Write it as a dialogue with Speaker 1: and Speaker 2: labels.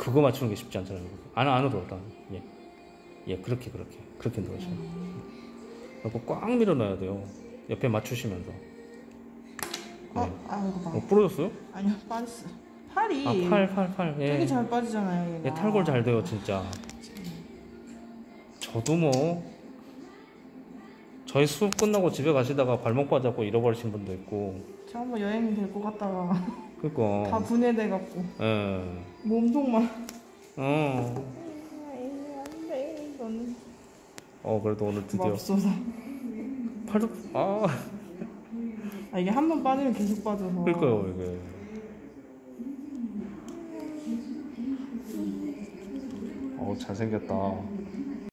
Speaker 1: 그거 맞추는 게 쉽지 않잖아요. 안으로 일단 그렇게 넣으셔요. 그리고 꽉 밀어 넣어야 돼요. 옆에 맞추시면서.
Speaker 2: 아이고
Speaker 1: 부러졌어요?
Speaker 2: 아니요, 빠졌어. 팔이.
Speaker 1: 팔. 예.
Speaker 2: 되게 잘 빠지잖아요, 얘가.
Speaker 1: 예, 탈골 잘 돼요, 진짜. 저도 뭐 저희 수업 끝나고 집에 가시다가 발목 빠져갖고 잃어버리신 분도 있고.
Speaker 2: 저 한번 여행 될 것 같다가
Speaker 1: 그니까.
Speaker 2: 다 분해돼갖고.
Speaker 1: 예.
Speaker 2: 몸통만. 안돼, 이거는.
Speaker 1: 그래도 오늘 드디어.
Speaker 2: 맙소사.
Speaker 1: 팔도
Speaker 2: 이게 한 번 빠지면 계속 빠져서.
Speaker 1: 그러니까요, 이게. 잘생겼다.